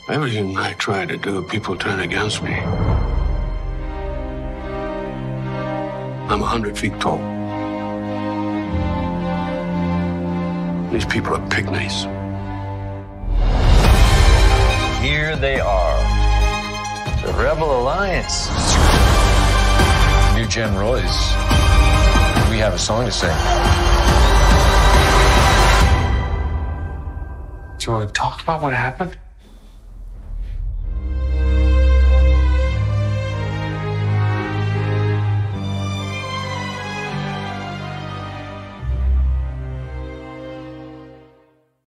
Everything I try to do, people turn against me. I'm 100 feet tall. These people are pygmies. Here they are. The Rebel Alliance. New Gen Roy's. We have a song to sing. Do you want to talk about what happened?